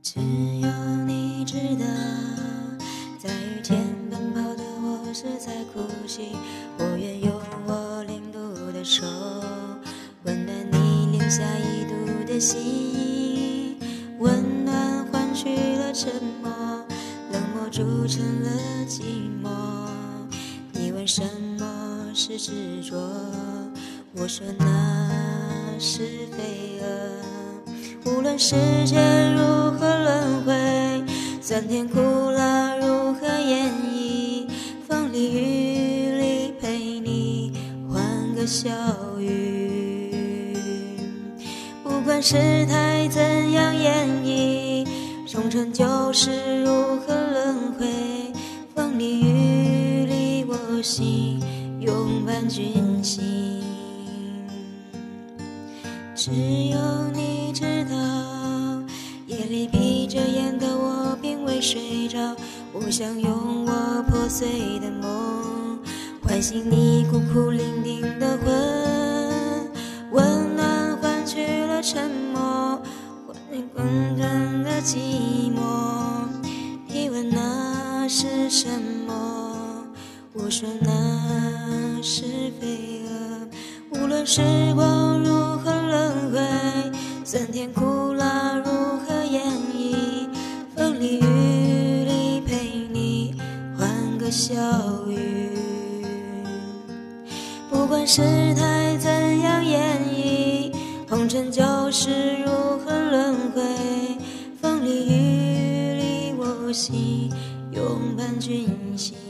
只有你知道，在雨天奔跑的我是在哭泣。我愿用我零度的手，温暖你零下1度的心。温暖换取了沉默，冷漠铸成了寂寞。你问什么是执着，我说那是飞蛾。无论世界如何轮回，酸甜苦辣如何演绎，风里雨里陪你换个小雨。不管世态怎样演绎，红尘就是如何轮回，风里雨里我心永伴君心。只有你知道，夜里闭着眼的我并未睡着，我想用我破碎的梦唤醒你孤苦伶仃的魂。温暖换取了沉默，换你滚滚的寂寞。你问那是什么，我说那是飞蛾。无论时光如何轮回，酸甜苦辣如何演绎，风里雨里陪你换个小雨。不管世态怎样演绎，红尘就是如何轮回，风里雨里我心永伴君心。